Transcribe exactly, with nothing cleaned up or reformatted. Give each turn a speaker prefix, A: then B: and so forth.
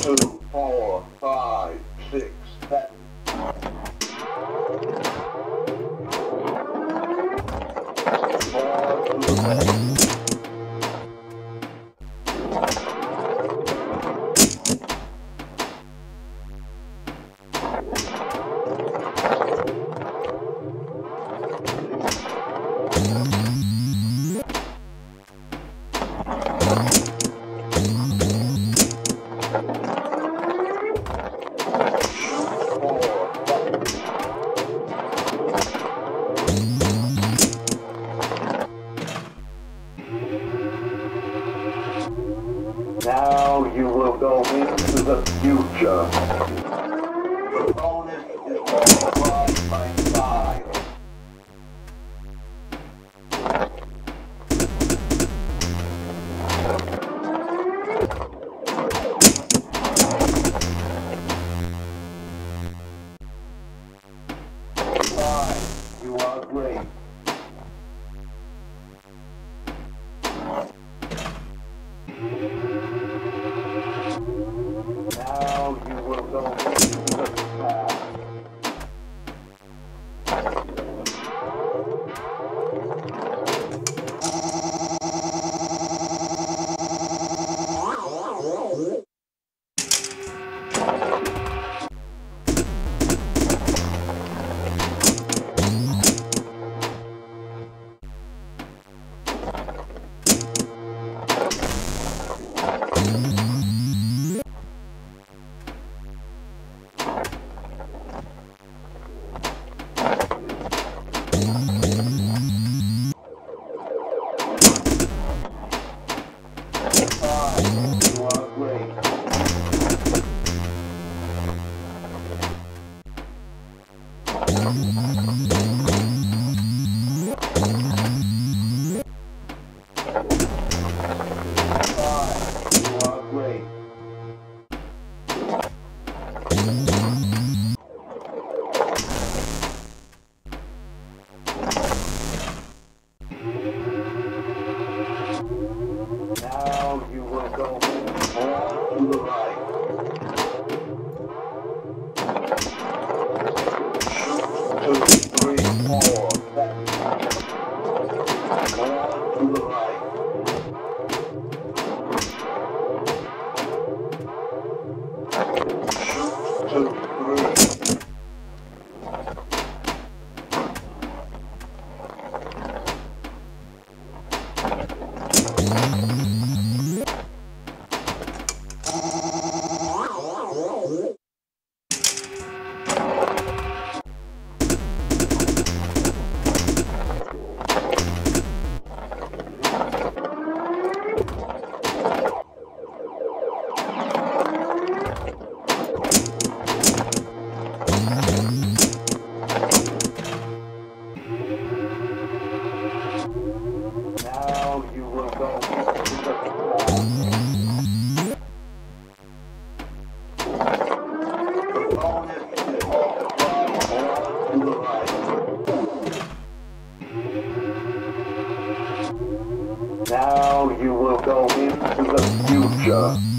A: two, four, five, six, seven. Four to the left. Now you will go into the future. The bonus is multiplied by five. Five, you are great. Now you will go into the past. Now you will go more to the right. Two, three, four, seven. More to the right. Two, three. Now you will go into the The bonus is multiplied four to the right. Now you will go into the future.